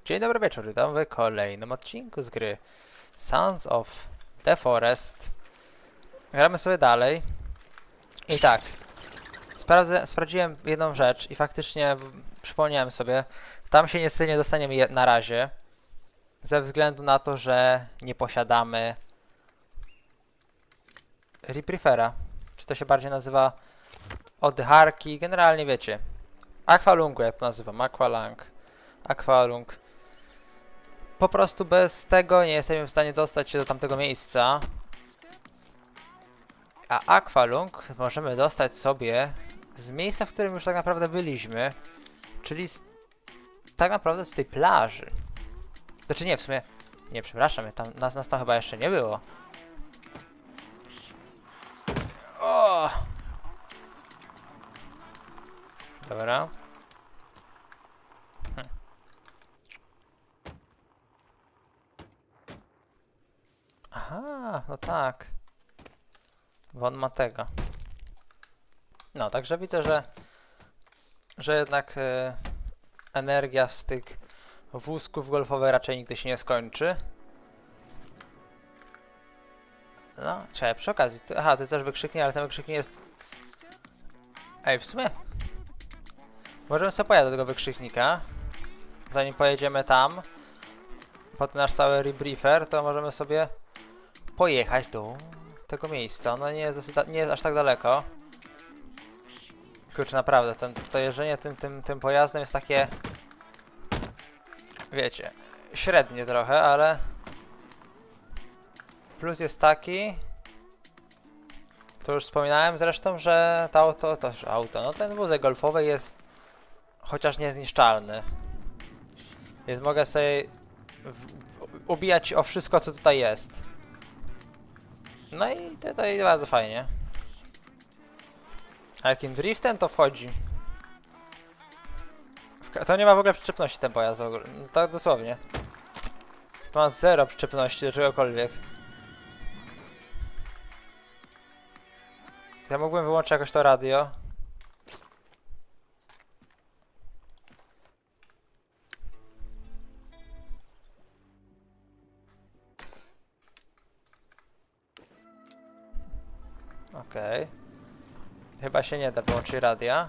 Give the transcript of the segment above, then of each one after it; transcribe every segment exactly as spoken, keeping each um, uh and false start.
Dzień dobry wieczór, witam w kolejnym odcinku z gry Sons of the Forest. Gramy sobie dalej. I tak, sprawdzę, sprawdziłem jedną rzecz i faktycznie przypomniałem sobie, tam się niestety nie dostaniemy na razie, ze względu na to, że nie posiadamy Rebriefera. Czy to się bardziej nazywa oddycharki, generalnie wiecie. Aqualungu, jak to nazywam, Aqualung. Aqualung. Po prostu bez tego nie jesteśmy w stanie dostać się do tamtego miejsca. A Aqualung możemy dostać sobie z miejsca, w którym już tak naprawdę byliśmy. Czyli z, tak naprawdę z tej plaży. Znaczy nie, w sumie... Nie, przepraszam, tam, nas, nas tam chyba jeszcze nie było. O! Dobra. Hm. Aha, no tak. Bo on ma tego. No, także widzę, że że jednak e, energia z tych wózków golfowych raczej nigdy się nie skończy. No, czekaj, przy okazji. To, aha, to jest też wykrzyknik, ale ten wykrzyknik jest... Ej, w sumie... Możemy sobie pojechać do tego wykrzyknika. Zanim pojedziemy tam, po ten nasz cały rebriefer, to możemy sobie pojechać do tego miejsca. Ono nie jest, nie jest aż tak daleko. Kurczę, naprawdę, ten, to jeżdżenie tym, tym, tym pojazdem jest takie... Wiecie, średnie trochę, ale... Plus jest taki... To już wspominałem zresztą, że to auto, to już auto, no ten wózek golfowy jest chociaż niezniszczalny. Więc mogę sobie w, ubijać o wszystko, co tutaj jest. No i to, to bardzo fajnie. A jakim driftem to wchodzi? To nie ma w ogóle przyczepności ten pojazd, w ogóle. No, tak dosłownie. To ma zero przyczepności do czegokolwiek. Ja mógłbym wyłączyć jakoś to radio. Okej. Okay. Chyba się nie da wyłączyć radia.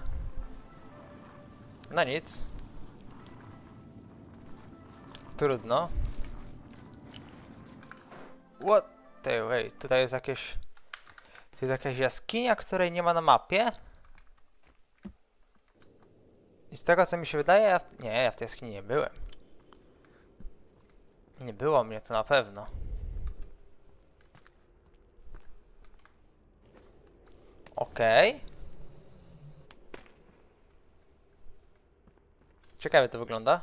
No nic. Trudno. What the wait, tutaj jest jakieś... To jest jakaś jaskinia, której nie ma na mapie? I z tego co mi się wydaje, ja w... nie, ja w tej jaskini nie byłem. Nie było mnie tu na pewno. Okej. Okay. Ciekawie to wygląda.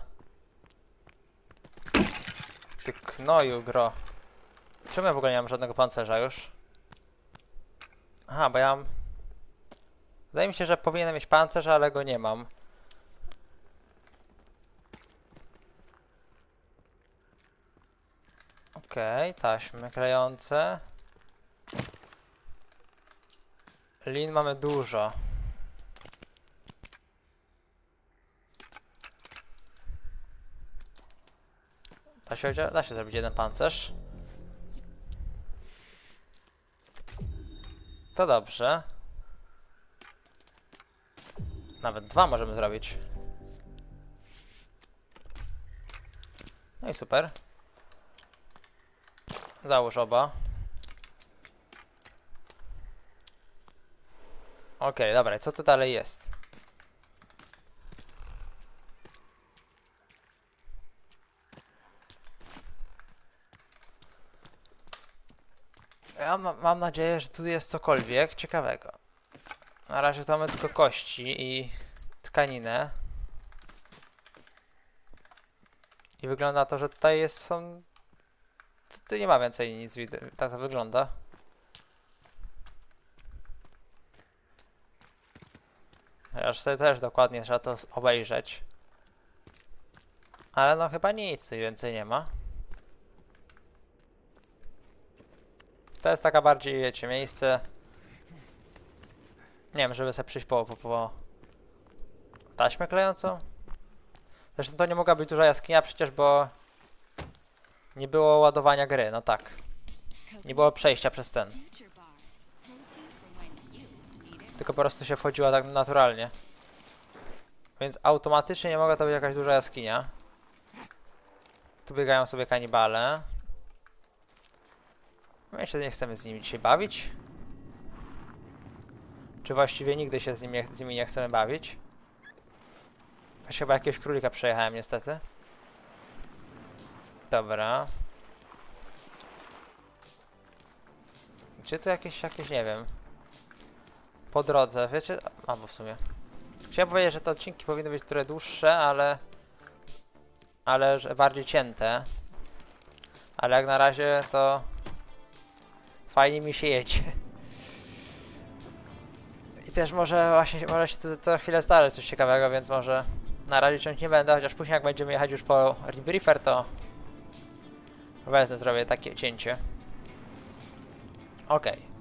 Ty knoju, gro. Czemu ja w ogóle nie mam żadnego pancerza już? Aha, bo ja mam... Wydaje mi się, że powinienem mieć pancerz, ale go nie mam. Okej, okay, taśmy klejące. Lin mamy dużo. Da się, da się zrobić jeden pancerz. To dobrze. Nawet dwa możemy zrobić. No i super. Załóż oba. Okej, okay, dobra, co tu dalej jest? Ja ma, mam nadzieję, że tu jest cokolwiek ciekawego. Na razie to mamy tylko kości i tkaninę. I wygląda na to, że tutaj jest są... Tu nie ma więcej nic, tak to wygląda. Aż sobie też dokładnie trzeba to obejrzeć. Ale no chyba nic tu więcej nie ma. To jest taka bardziej, wiecie, miejsce... Nie wiem, żeby sobie przyjść po, po, po taśmę klejącą? Zresztą to nie mogła być duża jaskinia przecież, bo nie było ładowania gry, no tak. Nie było przejścia przez ten. Tylko po prostu się wchodziła tak naturalnie. Więc automatycznie nie mogła to być jakaś duża jaskinia. Tu biegają sobie kanibale. My się nie chcemy z nimi dzisiaj bawić. Czy właściwie nigdy się z nimi, z nimi nie chcemy bawić. Właśnie chyba jakiegoś królika przejechałem niestety. Dobra. Czy tu jakieś, jakieś, nie wiem. Po drodze, wiecie? A, bo w sumie. Chciałem powiedzieć, że te odcinki powinny być trochę dłuższe, ale... Ale że bardziej cięte. Ale jak na razie to... Fajnie mi się jedzie. I też może właśnie, może się tu co chwilę zdarzy coś ciekawego, więc może... Na razie ciąć nie będę, chociaż później jak będziemy jechać już po Rebriefer, to... Wezmę, zrobię takie cięcie. Okej. Okay.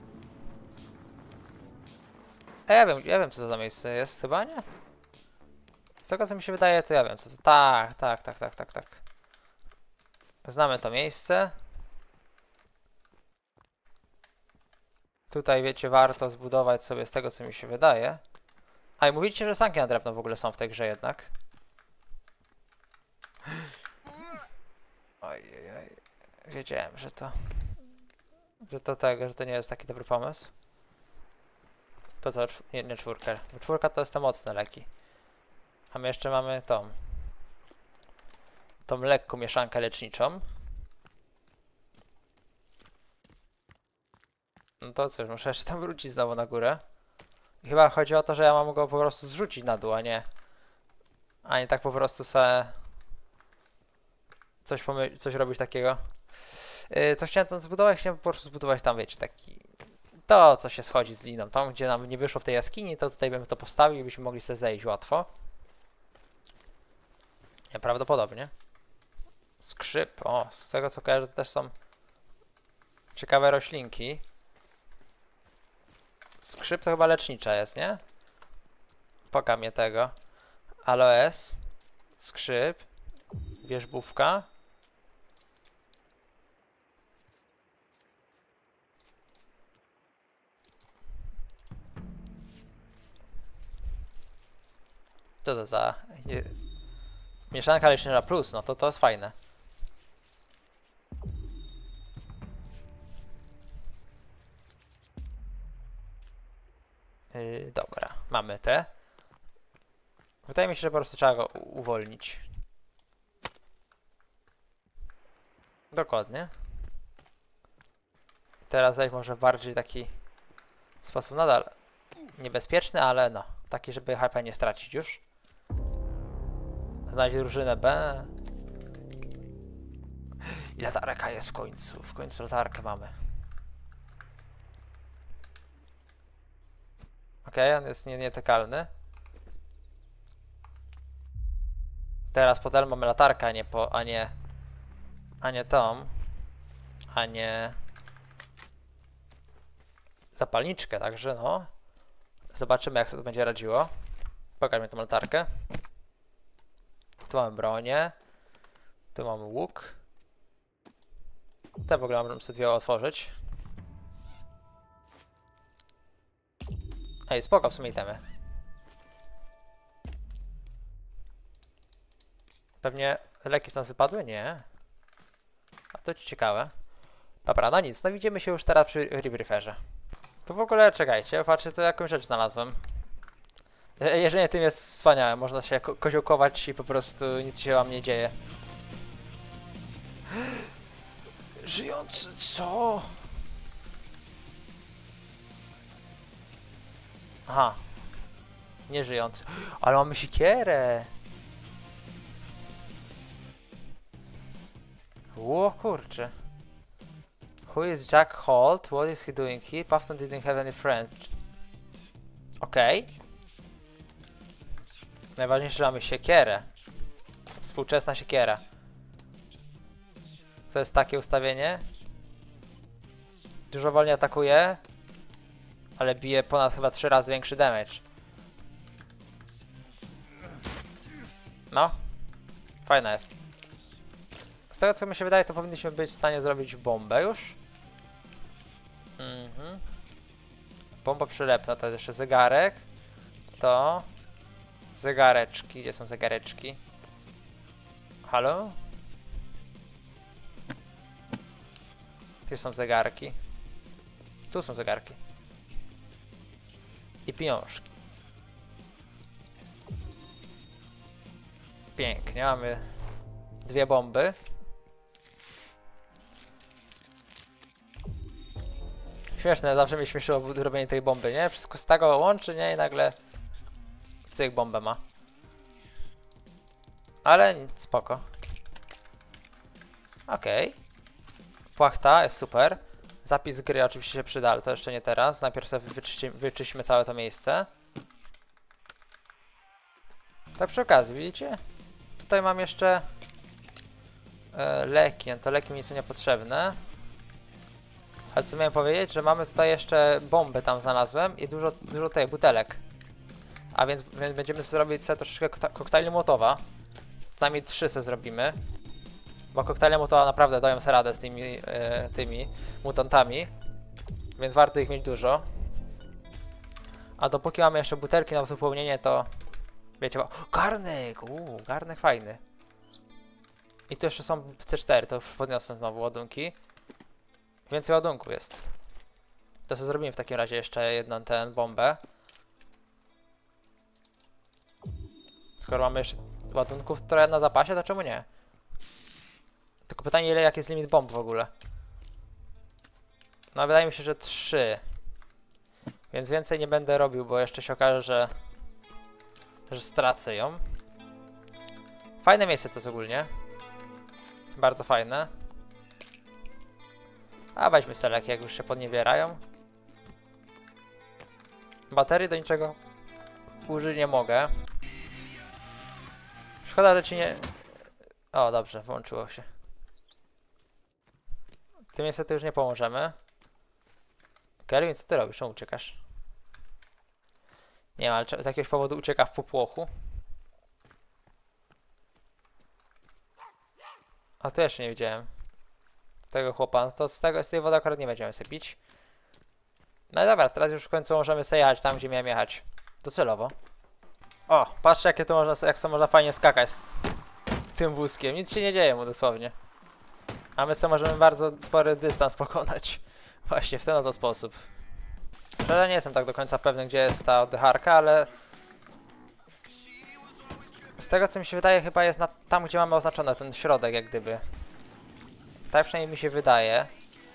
Ja wiem, ja wiem co to za miejsce jest, chyba nie? Z tego co mi się wydaje, to ja wiem co to... Tak, tak, tak, tak, tak, tak. Znamy to miejsce. Tutaj, wiecie, warto zbudować sobie z tego co mi się wydaje. A i mówicie, że sanki na drewno w ogóle są w tej grze jednak. Ojej, oj. Wiedziałem, że to... Że to tego, że to nie jest taki dobry pomysł. To co, nie, nie czwórkę. Bo czwórka to jest te mocne leki. A my jeszcze mamy tą... Tą lekką mieszankę leczniczą. No to cóż, muszę jeszcze tam wrócić znowu na górę. I chyba chodzi o to, że ja mam go po prostu zrzucić na dół, a nie... A nie tak po prostu se... Coś, coś robić takiego. Yy, to chciałem tam zbudować, chciałem po prostu zbudować tam, wiecie, taki... To, co się schodzi z liną. Tam, gdzie nam nie wyszło w tej jaskini, to tutaj bym to postawił i byśmy mogli sobie zejść łatwo. Ja, prawdopodobnie. Skrzyp. O, z tego co kojarzę, to też są ciekawe roślinki. Skrzyp to chyba lecznicza jest, nie? Poka mnie tego. Aloes. Skrzyp. Wierzbówka. Co to za... Nie... Mieszanka lecznicza plus, no to to jest fajne. Yy, dobra, mamy te. Wydaje mi się, że po prostu trzeba go uwolnić. Dokładnie. Teraz zejść może w bardziej taki sposób nadal niebezpieczny, ale no, taki, żeby H P nie stracić już. Znaleźć drużynę B. I latarka jest w końcu. W końcu latarkę mamy. Okej, okay, on jest nie, nietykalny. Teraz pod L mamy latarkę, a nie po, a nie... A nie tą. A nie... Zapalniczkę, także no. Zobaczymy jak sobie to będzie radziło. Pokaż mi tą latarkę. Tu mamy bronię. Tu mamy łuk. Te w ogóle możemy sobie dwie otworzyć. Ej, spoko, w sumie itemy. Pewnie leki z nas wypadły? Nie. A to ciekawe. Dobra, no nic, no widzimy się już teraz przy Rebrieferze. To w ogóle, czekajcie, patrzcie, co jakąś rzecz znalazłem. Jeżdżenie tym jest wspaniałe, można się ko koziołkować i po prostu nic się wam nie dzieje. Żyjący, co? Aha. Nie żyjący. Ale mamy sikierę. Ło, kurczę. Who is Jack Holt? What is he doing here? Puffton didn't have any friends. Okej. Okay. Najważniejsze, że mamy siekierę. Współczesna siekiera. To jest takie ustawienie. Dużo wolniej atakuje, ale bije ponad chyba trzy razy większy damage. No. Fajna jest. Z tego co mi się wydaje, to powinniśmy być w stanie zrobić bombę już. Mhm. Bomba przylepna, to jest jeszcze zegarek. To... Zegareczki, gdzie są zegareczki? Halo? Gdzie są zegarki? Tu są zegarki. I pieniążki. Pięknie, mamy dwie bomby. Śmieszne, zawsze mnie śmieszyło robienie tej bomby, nie? Wszystko z tego łączy, nie? I nagle cyk, bombę ma. Ale nic, spoko. Okej. Okay. Płachta jest super. Zapis gry oczywiście się przyda, ale to jeszcze nie teraz. Najpierw sobie wyczyści, wyczyśćmy całe to miejsce. Tak przy okazji, widzicie? Tutaj mam jeszcze e, leki, no to leki mi są niepotrzebne. Ale co miałem powiedzieć, że mamy tutaj jeszcze bomby tam znalazłem i dużo, dużo tej butelek. A więc, więc będziemy sobie robić sobie troszeczkę koktajli Mołotowa. Co najmniej trzy sobie zrobimy. Bo koktajle Mołotowa naprawdę dają sobie radę z tymi, e, tymi mutantami. Więc warto ich mieć dużo. A dopóki mamy jeszcze butelki na uzupełnienie, to... Wiecie, bo... Garnek! Uuu, garnek fajny. I tu jeszcze są C cztery, to już podniosę znowu ładunki. Więcej ładunku jest. To sobie zrobimy w takim razie jeszcze jedną tę bombę. Skoro mamy jeszcze ładunków trochę na zapasie, to czemu nie? Tylko pytanie, ile jak jest limit bomb w ogóle? No wydaje mi się, że trzy. Więc więcej nie będę robił, bo jeszcze się okaże, że... że stracę ją. Fajne miejsce to jest ogólnie. Bardzo fajne. A weźmy selek, jak już się podniebierają. Baterii do niczego użyć nie mogę. Szkoda, że ci nie... O, dobrze, włączyło się. Tym niestety już nie pomożemy. Kelvin, co ty robisz? Czemu uciekasz? Nie wiem, ale z jakiegoś powodu ucieka w popłochu. A to jeszcze nie widziałem tego chłopa. To z, tego, z tej wody akurat nie będziemy sobie pić. No i dobra, teraz już w końcu możemy sobie jechać tam, gdzie miałem jechać. Docelowo. O, patrzcie, jakie to można, jak to można fajnie skakać z tym wózkiem. Nic się nie dzieje mu dosłownie. A my sobie możemy bardzo spory dystans pokonać. Właśnie w ten oto sposób. Szczerze nie jestem tak do końca pewny, gdzie jest ta oddycharka, ale... Z tego co mi się wydaje, chyba jest na, tam, gdzie mamy oznaczone ten środek, jak gdyby. Tak przynajmniej mi się wydaje.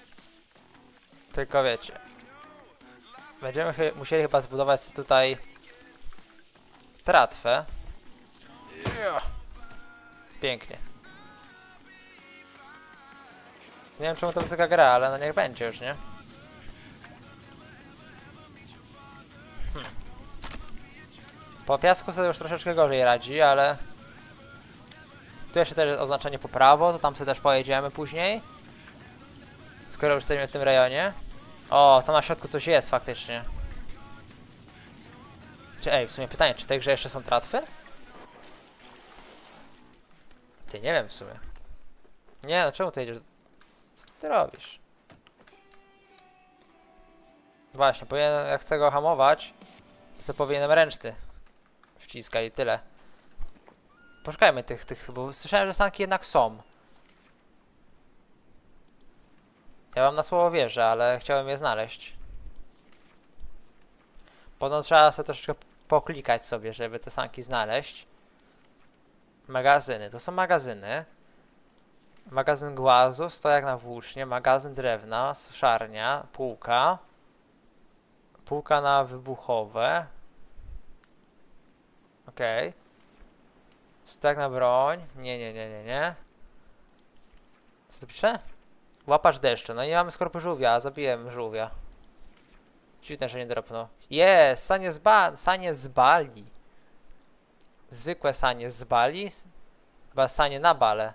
Tylko wiecie. Będziemy chy musieli chyba zbudować tutaj... tratwę. Pięknie. Nie wiem, czemu to muzyka gra, ale no niech będzie już, nie? Hmm. Po piasku sobie już troszeczkę gorzej radzi, ale... Tu jeszcze też jest oznaczenie po prawo, to tam sobie też pojedziemy później. Skoro już jesteśmy w tym rejonie. O, tam na środku coś jest faktycznie. Czy, ej, w sumie pytanie, czy w tej grze jeszcze są tratwy? Ty, nie wiem w sumie. Nie, no czemu ty jedziesz? Co ty robisz? Właśnie, powinien, jak chcę go hamować, to sobie powinienem ręczny wciskać i tyle. Poszukajmy tych, tych, bo słyszałem, że sanki jednak są. Ja wam na słowo wierzę, ale chciałem je znaleźć. Potem trzeba sobie troszeczkę poklikać sobie, żeby te sanki znaleźć. Magazyny, to są magazyny. Magazyn głazu, stojak na włócznie, magazyn drewna, suszarnia, półka. Półka na wybuchowe. Okej. Okay. Stojak na broń. Nie, nie, nie, nie, nie. Co to pisze? Łapacz deszczu. No i mamy skorupy żółwia, zabiłem żółwia. Dziwne, że nie dropnął. Jest! Sanie z, ba sanie z bali. Zwykłe sanie z bali. Chyba sanie na bale.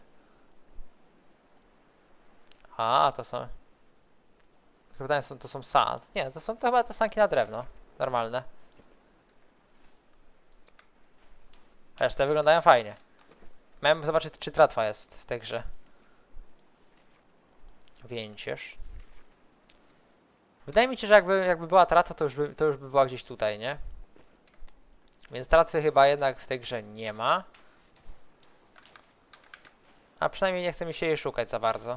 A, to są... Pytanie, są, to są san. Nie, to są to chyba te sanki na drewno. Normalne. A jeszcze te wyglądają fajnie. Miałem zobaczyć, czy tratwa jest w tej grze. Więcież. Wydaje mi się, że jakby, jakby była tratwa, to już, by, to już by była gdzieś tutaj, nie? Więc tratwy chyba jednak w tej grze nie ma. A przynajmniej nie chce mi się jej szukać za bardzo.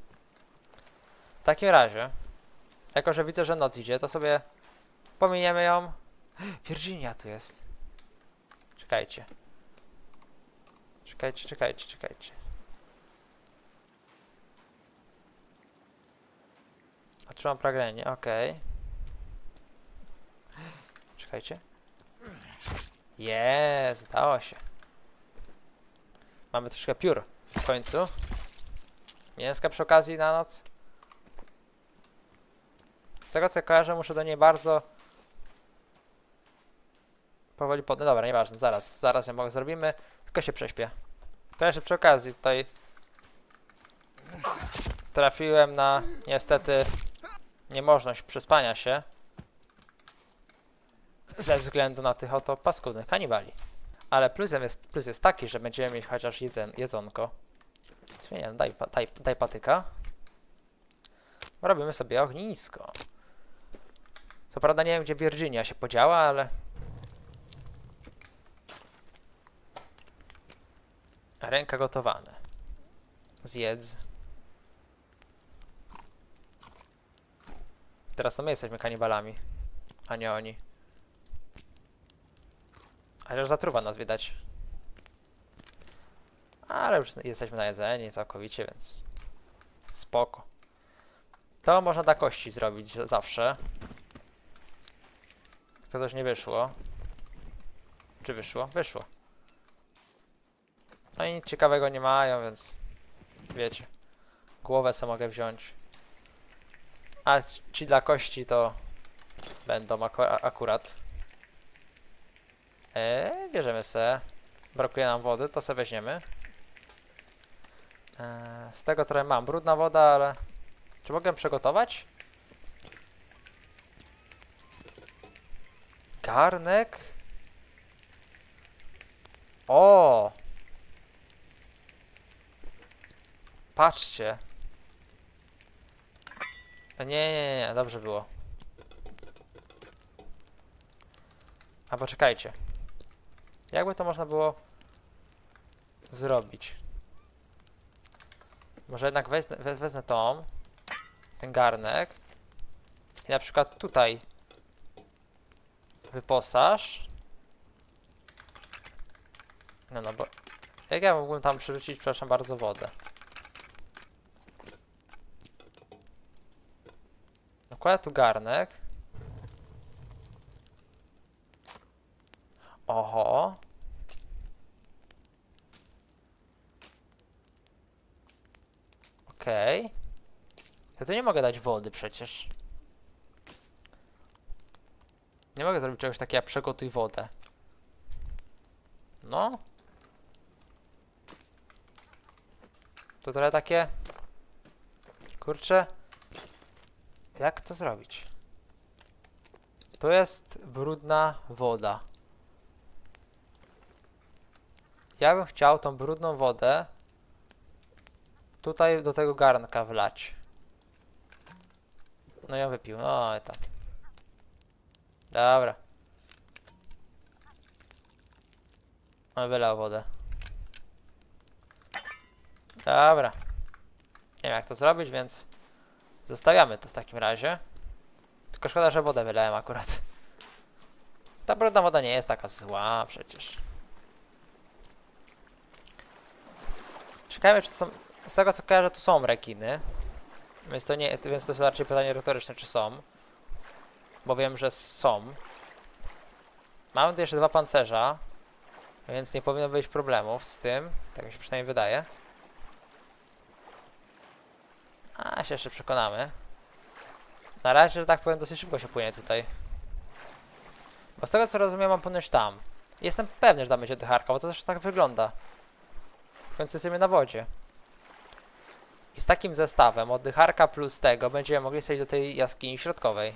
W takim razie, jako że widzę, że noc idzie, to sobie pominiemy ją. Virginia tu jest. Czekajcie. Czekajcie, czekajcie, czekajcie. Otrzymam pragnienie, okej. Okay. Czekajcie. Jest, dało się. Mamy troszkę piór w końcu. Mięska przy okazji na noc. Z tego co kojarzę, muszę do niej bardzo powoli pod... No dobra, nieważne, zaraz, zaraz ją mogę zrobimy. Tylko się prześpię. To jeszcze przy okazji tutaj trafiłem na niestety niemożność przespania się ze względu na tych oto paskudnych kanibali. Ale plusem jest, plus jest taki, że będziemy mieć chociaż jedzen, jedzonko. Nie wiem, daj, daj, daj patyka. Robimy sobie ognisko. Co prawda nie wiem, gdzie Virginia się podziała, ale... Ręka gotowane. Zjedz. Teraz to my jesteśmy kanibalami, a nie oni. Ale już zatruwa nas widać. Ale już jesteśmy najedzeni całkowicie, więc spoko. To można dla kości zrobić zawsze. Tylko coś nie wyszło. Czy wyszło? Wyszło. No i nic ciekawego nie mają, więc wiecie. Głowę sobie mogę wziąć. A ci dla kości to będą aku akurat. Eee, bierzemy se. Brakuje nam wody, to se weźmiemy. Eee, z tego trochę mam. Brudna woda, ale... Czy mogę przygotować? Garnek? O! Patrzcie. Nie, nie, nie, dobrze było. A poczekajcie. Jakby to można było zrobić? Może jednak wezmę, wezmę tą, ten garnek i na przykład tutaj wyposaż. No, no bo jak ja mógłbym tam przerzucić, przepraszam bardzo, wodę? Nakładam tu garnek. Oho. Okej. Okay. Ja tu nie mogę dać wody przecież. Nie mogę zrobić czegoś takiego jak przygotuj wodę. No. To trochę takie... Kurczę. Jak to zrobić? To jest brudna woda. Ja bym chciał tą brudną wodę tutaj do tego garnka wlać. No ja wypił. No i tam. Dobra. On wylał wodę. Dobra. Nie wiem jak to zrobić, więc zostawiamy to w takim razie. Tylko szkoda, że wodę wylałem akurat. Ta brudna woda nie jest taka zła przecież. Ciekawe, czy to są... Z tego co kojarzę, tu są rekiny. Więc to, nie, więc to jest raczej pytanie retoryczne, czy są. Bo wiem, że są. Mamy tu jeszcze dwa pancerza. Więc nie powinno być problemów z tym. Tak mi się przynajmniej wydaje. A się jeszcze przekonamy. Na razie, że tak powiem, dosyć szybko się płynie tutaj. Bo z tego co rozumiem, mam płynąć tam. Jestem pewny, że tam będzie dycharka, bo to też tak wygląda. W końcu jesteśmy na wodzie. I z takim zestawem, oddycharka plus tego, będziemy mogli przejść do tej jaskini środkowej.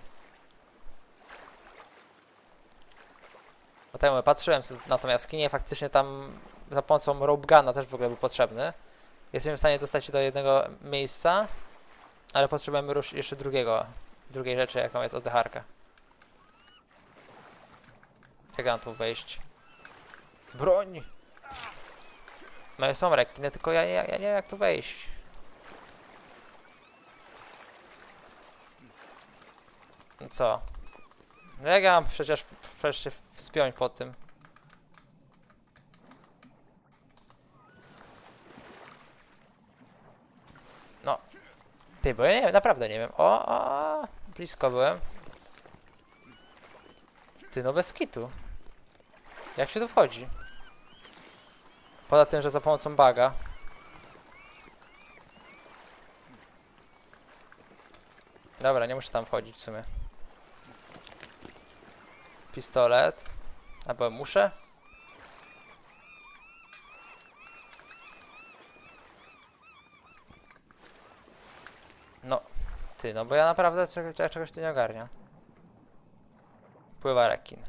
Bo tak mówię, patrzyłem na tą jaskinię, faktycznie tam za pomocą rope guna też w ogóle był potrzebny. Jesteśmy w stanie dostać się do jednego miejsca, ale potrzebujemy już jeszcze drugiego, drugiej rzeczy, jaką jest oddycharka. Jak mam tu wejść? Broń! No są rekiny, tylko ja, ja, ja nie wiem jak tu wejść. No co? No jak ja mam przecież, przecież się wspiąć po tym? No. Ty, bo ja nie wiem, naprawdę nie wiem. O, o, blisko byłem. Ty, no bez kitu. Jak się tu wchodzi? Poza tym, że za pomocą baga. Dobra, nie muszę tam wchodzić w sumie. Pistolet. Albo muszę? No. Ty, no bo ja naprawdę czegoś, czegoś tu nie ogarniam. Pływa rekin.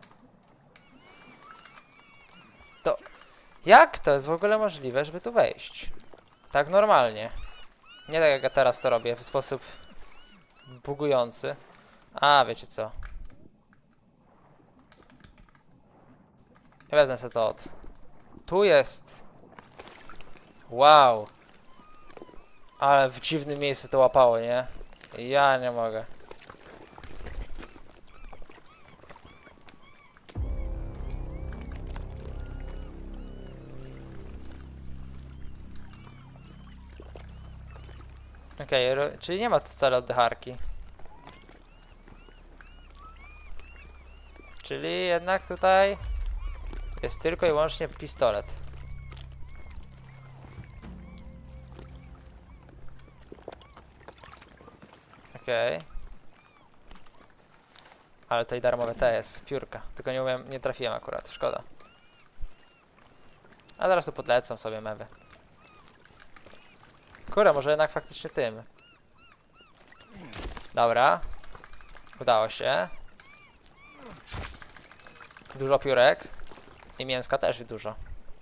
To... Jak to jest w ogóle możliwe, żeby tu wejść? Tak normalnie. Nie tak jak ja teraz to robię, w sposób bugujący. A, wiecie co? Ja wezmę sobie to od... Tu jest! Wow! Ale w dziwnym miejscu to łapało, nie? Ja nie mogę. Okej, okay, czyli nie ma tu wcale oddycharki. Czyli jednak tutaj jest tylko i wyłącznie pistolet. Okej. Okay. Ale tutaj darmowe T jest, piórka. Tylko nie umiem, nie trafiłem akurat, szkoda. A zaraz tu podlecą sobie mewy. Kurde, może jednak faktycznie tym. Dobra. Udało się. Dużo piórek. I mięska też dużo.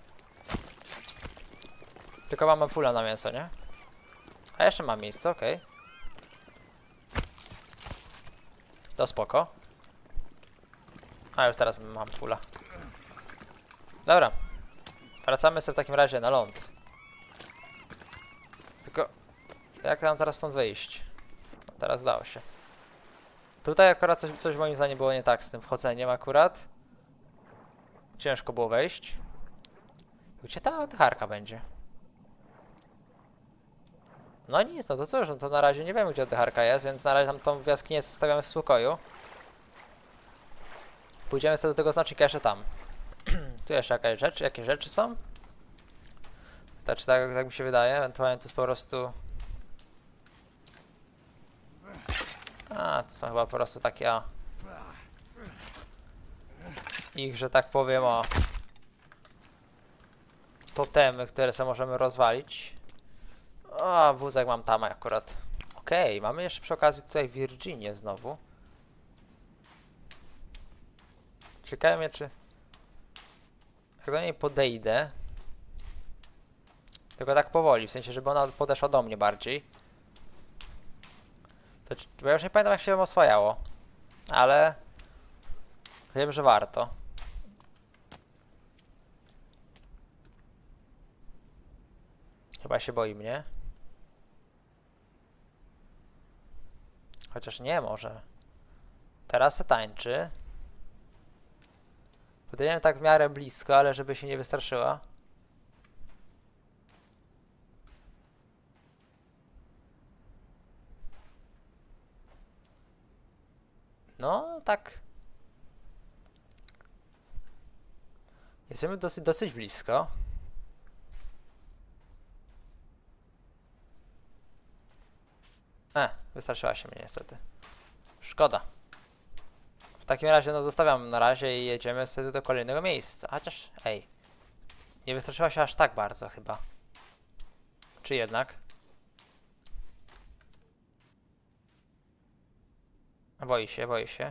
Tylko mamy fulla na mięso, nie? A jeszcze mam miejsce, okej. Okay. To spoko. A już teraz mam fulla. Dobra. Wracamy sobie w takim razie na ląd. Tylko... Jak nam teraz stąd wyjść? No, teraz udało się. Tutaj akurat coś, coś moim zdaniem było nie tak z tym wchodzeniem akurat. Ciężko było wejść. Gdzie ta oddycharka będzie? No nic, no to cóż, no to na razie nie wiemy gdzie oddycharka jest, więc na razie tam tą jaskinię zostawiamy w spokoju. Pójdziemy sobie do tego znacznika jeszcze tam. Tu jeszcze jakieś rzeczy, jakieś rzeczy są? To czy tak, tak mi się wydaje, ewentualnie to jest po prostu... A, to są chyba po prostu takie, o... Ich, że tak powiem, o... Totemy, które sobie możemy rozwalić. O, wózek mam tam akurat. Okej, okay, mamy jeszcze przy okazji tutaj Virginię znowu. Ciekawe mnie, czy... Jak do niej podejdę... Tylko tak powoli, w sensie, żeby ona podeszła do mnie bardziej. To, bo ja już nie pamiętam jak się ją oswajało. Ale... Wiem, że warto. Chyba się boi mnie. Chociaż nie, może. Teraz se tańczy. Podejdziemy tak w miarę blisko, ale żeby się nie wystraszyła. No, tak. Jesteśmy dosyć, dosyć blisko. E, wystraszyła się mnie niestety. Szkoda. W takim razie no zostawiam na razie i jedziemy wtedy do kolejnego miejsca. Chociaż, ej. Nie wystraszyła się aż tak bardzo chyba. Czy jednak? Boi się, boi się.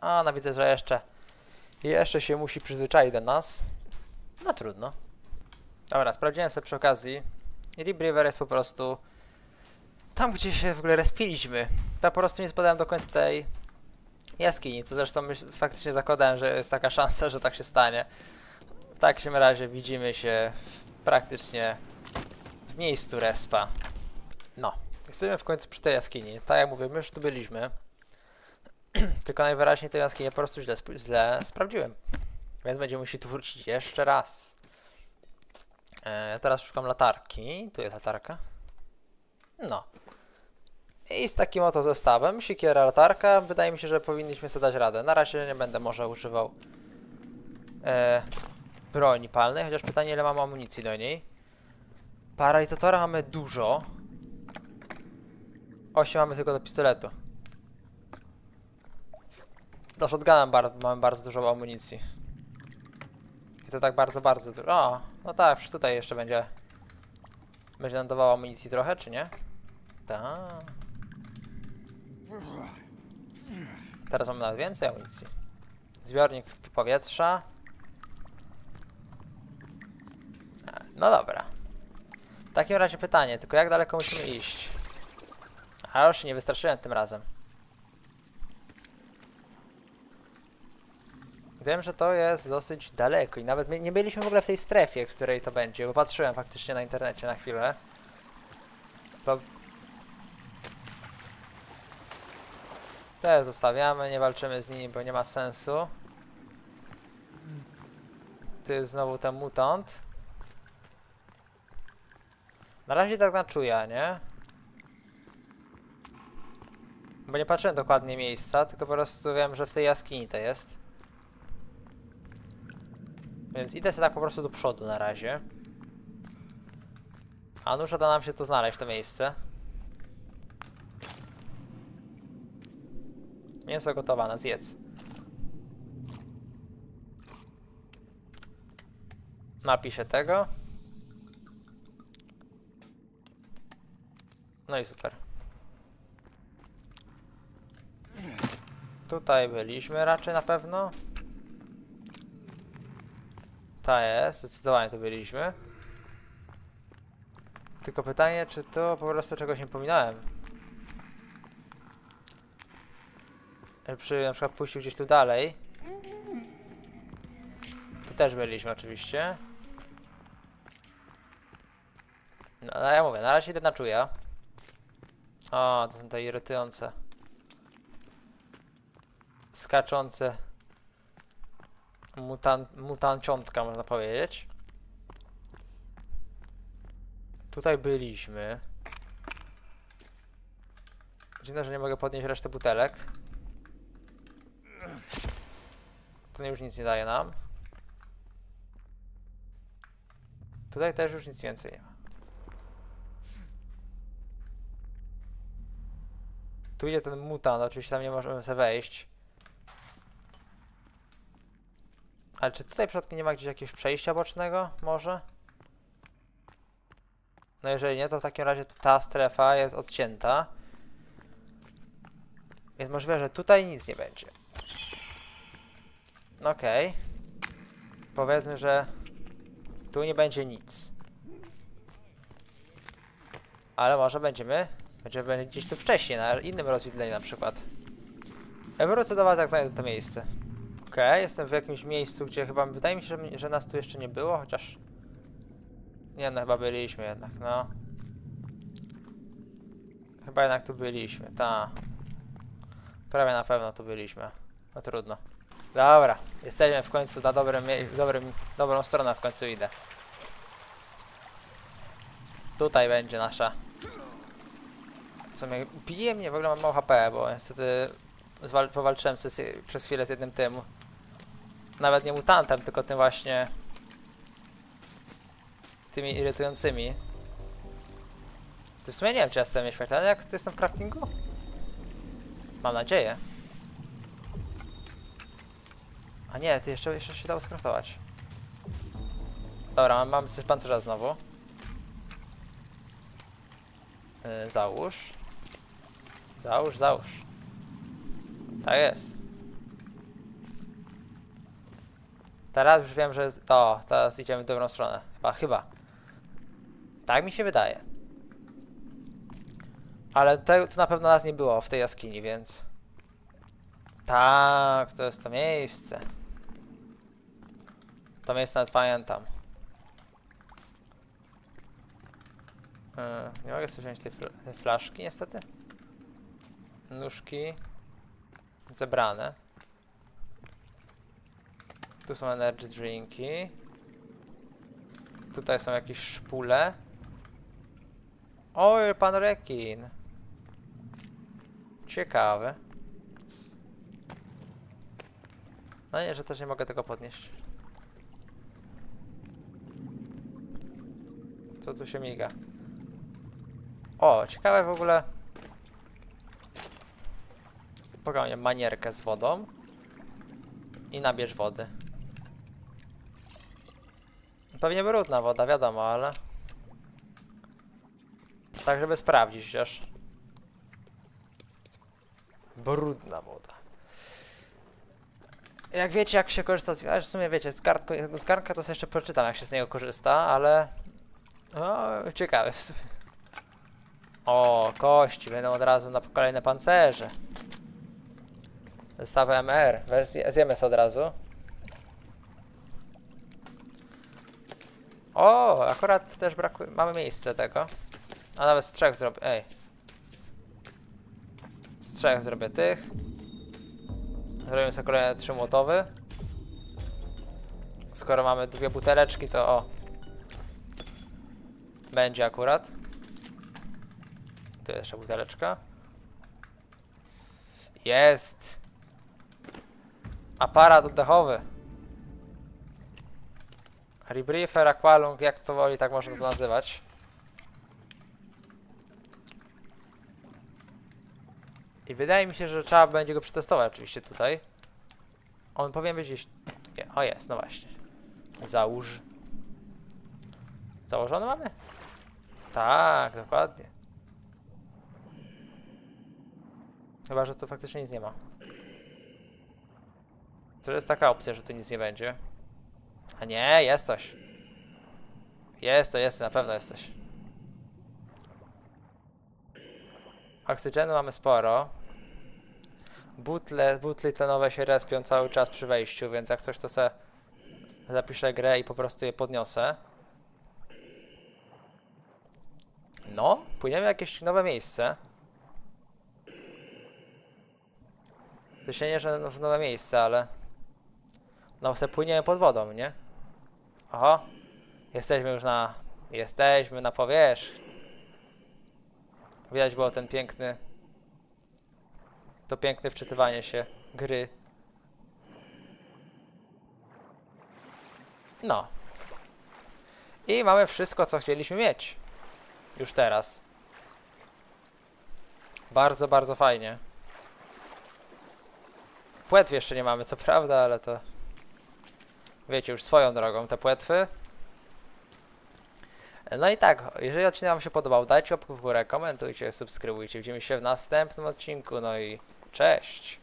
A, no widzę, że jeszcze... Jeszcze się musi przyzwyczaić do nas. No trudno. Dobra, sprawdziłem sobie przy okazji. Rip River jest po prostu... Tam, gdzie się w ogóle respiliśmy. Ja po prostu nie zbadałem do końca tej jaskini, co zresztą myśl, faktycznie zakładałem, że jest taka szansa, że tak się stanie. W takim razie widzimy się w, praktycznie w miejscu respa. No, jesteśmy w końcu przy tej jaskini. Tak jak mówię, my już tu byliśmy. Tylko najwyraźniej tej jaskini po prostu źle, źle sprawdziłem. Więc będziemy musieli tu wrócić jeszcze raz. E, teraz szukam latarki. Tu jest latarka. No. I z takim oto zestawem, siekiera, latarka, wydaje mi się, że powinniśmy sobie dać radę. Na razie nie będę może używał e, broni palnej, chociaż pytanie, ile mamy amunicji do niej. Paralizatora mamy dużo. osiem mamy tylko do pistoletu. Do shotguna bar mamy bardzo dużo amunicji. I to tak bardzo, bardzo dużo. O, no tak, już tutaj jeszcze będzie... Będzie nam dawało amunicji trochę, czy nie? Tak. Teraz mamy nawet więcej amunicji. Zbiornik powietrza. No dobra. W takim razie pytanie, tylko jak daleko musimy iść? A już się nie wystraszyłem tym razem. Wiem, że to jest dosyć daleko i nawet my nie byliśmy w ogóle w tej strefie, w której to będzie, bo patrzyłem faktycznie na internecie na chwilę. To... Te zostawiamy, nie walczymy z nimi, bo nie ma sensu. Tu jest znowu ten mutant. Na razie tak na czuja, nie? Bo nie patrzyłem dokładnie miejsca, tylko po prostu wiem, że w tej jaskini to jest. Więc idę sobie tak po prostu do przodu na razie. A nuż uda nam się to znaleźć, to miejsce. Mięso gotowane, zjedz. Napiszę tego. No i super. Tutaj byliśmy raczej na pewno. Ta jest, zdecydowanie tu byliśmy. Tylko pytanie, czy to po prostu czegoś nie pominąłem? Przy na przykład pójściu gdzieś tu dalej. Tu też byliśmy oczywiście. No ale ja mówię, na razie idę na czuja. O, to są te irytujące. Skaczące. Mutan mutanciątka, można powiedzieć. Tutaj byliśmy. Dziwne, że nie mogę podnieść reszty butelek. To już nic nie daje nam. Tutaj też już nic więcej nie ma. Tu idzie ten mutant, oczywiście tam nie możemy sobie wejść. Ale czy tutaj w środku nie ma gdzieś jakiegoś przejścia bocznego? Może? No jeżeli nie, to w takim razie ta strefa jest odcięta. Więc możliwe, że tutaj nic nie będzie. Okej. Okay. Powiedzmy, że tu nie będzie nic. Ale może będziemy... Będziemy gdzieś tu wcześniej, na innym rozwidleniu na przykład. Ja wrócę do was, jak znajdę to miejsce. Okej, okay, jestem w jakimś miejscu, gdzie chyba... Wydaje mi się, że, że nas tu jeszcze nie było, chociaż... Nie no, chyba byliśmy jednak, no. Chyba jednak tu byliśmy, ta. Prawie na pewno tu byliśmy. No trudno. Dobra, jesteśmy w końcu na dobrym, dobrym, dobrą stronę w końcu idę. Tutaj będzie nasza... Co mnie... Bije mnie, w ogóle mam mało H P, bo niestety... Powalczyłem przez chwilę z jednym tym... Nawet nie mutantem, tylko tym właśnie... Tymi irytującymi. To w sumie nie wiem, czy ja jestem nieśmiertelny, jak to jestem w craftingu? Mam nadzieję. A nie, ty jeszcze, jeszcze się dało skraftować. Dobra, mam, mam coś pancerza znowu. Yy, załóż. Załóż, załóż. Tak jest. Teraz już wiem, że... O, teraz idziemy w dobrą stronę. Chyba, chyba. Tak mi się wydaje. Ale te, tu na pewno nas nie było w tej jaskini, więc... Tak, to jest to miejsce. To miejsce nawet pamiętam. Yy, nie mogę sobie wziąć tej, fl tej flaszki, niestety. Nóżki. Zebrane. Tu są energy drinki. Tutaj są jakieś szpule. Oj, pan rekin. Ciekawe. No nie, że też nie mogę tego podnieść. Co tu się miga? O, ciekawe w ogóle. Pogonię manierkę z wodą. I nabierz wody. Pewnie brudna woda, wiadomo, ale... Tak, żeby sprawdzić chociaż. Brudna woda. Jak wiecie, jak się korzysta z... W sumie wiecie, z, kartko, z garnka to sobie jeszcze przeczytam, jak się z niego korzysta, ale... No, ciekawe w sumie. O, kości będą od razu na kolejne pancerze. Zestawy M R. Zjemy sobie od razu. O, akurat też brakuje... Mamy miejsce tego. A nawet z trzech zrobię... Ej. Z trzech zrobię tych. Zrobimy sobie kolejne trzy młotowy. Skoro mamy dwie buteleczki, to o. Będzie akurat. Tu jeszcze buteleczka. Jest. Aparat oddechowy. Rebriefer, aqualung, jak to woli, tak można to nazywać. I wydaje mi się, że trzeba będzie go przetestować oczywiście tutaj. On powinien być gdzieś... Nie, o jest, no właśnie. Załóż. Założony mamy? Tak, dokładnie. Chyba, że tu faktycznie nic nie ma. To jest taka opcja, że tu nic nie będzie. A nie, jest coś. Jest to, jest, na pewno jest coś. Oksygenu mamy sporo. Butle, butli tlenowe się respią cały czas przy wejściu, więc jak coś to se zapiszę grę i po prostu je podniosę. No, płyniemy w jakieś nowe miejsce. To się nie, że w nowe miejsce, ale... No, se płyniemy pod wodą, nie? Oho. Jesteśmy już na... Jesteśmy na powierzchni. Widać było ten piękny... To piękne wczytywanie się gry. No. I mamy wszystko, co chcieliśmy mieć. Już teraz. Bardzo, bardzo fajnie. Płetw jeszcze nie mamy, co prawda, ale to... Wiecie, już swoją drogą te płetwy. No i tak, jeżeli odcinek wam się podobał, dajcie łapkę w górę, komentujcie, subskrybujcie. Widzimy się w następnym odcinku, no i cześć!